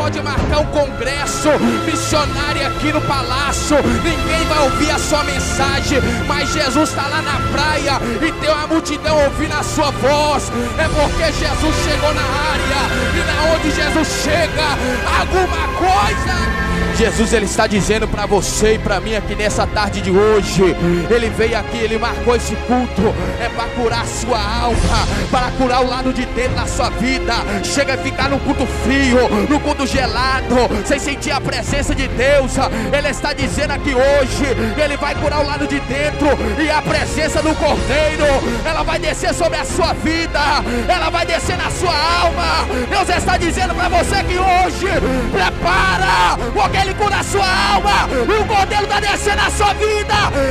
pode marcar um congresso missionário aqui no palácio, ninguém vai ouvir a sua mensagem, mas Jesus está lá na praia e tem uma multidão ouvindo a sua voz. É porque Jesus chegou na área, e na onde Jesus chega, alguma coisa. Jesus, ele está dizendo para você e para mim aqui nessa tarde de hoje. Ele veio aqui, ele marcou esse culto, é para curar a sua alma, para curar o lado de dentro da sua vida. Chega a ficar no culto frio, no culto gelado, sem sentir a presença de Deus. Ele está dizendo aqui hoje, ele vai curar o lado de dentro, e a presença do Cordeiro, ela vai descer sobre a sua vida, ela vai descer na sua alma. Deus está dizendo para você que hoje, prepara, porque ele cura a sua alma, e o Cordeiro está descendo na sua vida.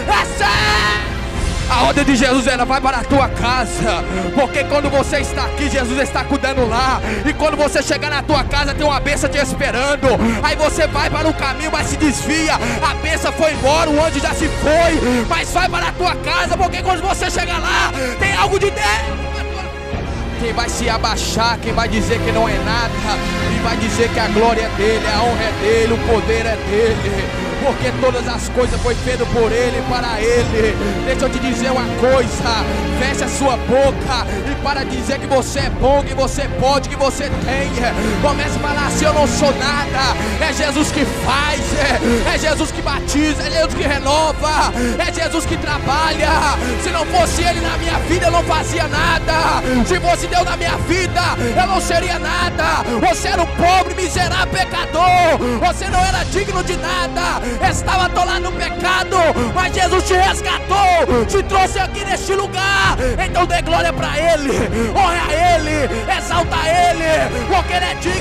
A ordem de Jesus era: vai para a tua casa, porque quando você está aqui, Jesus está cuidando lá, e quando você chegar na tua casa, tem uma bênção te esperando. Aí você vai para o caminho, mas se desvia, a bênção foi embora, o anjo já se foi, mas vai para a tua casa, porque quando você chegar lá, tem algo de Deus. Quem vai se abaixar, quem vai dizer que não é nada, e vai dizer que a glória é dele, a honra é dele, o poder é dele, porque todas as coisas foi feito por ele e para ele. Deixa eu te dizer uma coisa: feche a sua boca e para de dizer que você é bom, que você pode, que você tem. Comece a falar assim: eu não sou nada. É Jesus que faz, é Jesus que batiza, é Jesus que renova, é Jesus que trabalha. Se não fosse ele na minha vida, eu não fazia nada. Se fosse Deus na minha vida, eu não seria nada. Você era um pobre, miserável, pecador, você não era digno de nada, estava atolado no pecado, mas Jesus te resgatou, te trouxe aqui neste lugar. Então dê glória para ele, honre a ele, exalta ele, porque ele é digno.